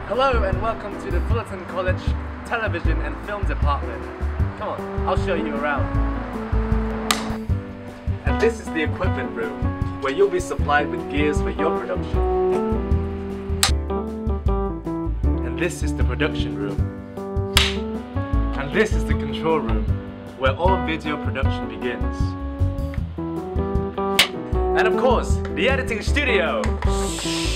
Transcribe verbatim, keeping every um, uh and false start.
Hello and welcome to the Fullerton College Television and Film Department. Come on, I'll show you around. And this is the equipment room, where you'll be supplied with gears for your production. And this is the production room. And this is the control room, where all video production begins. And of course, the editing studio.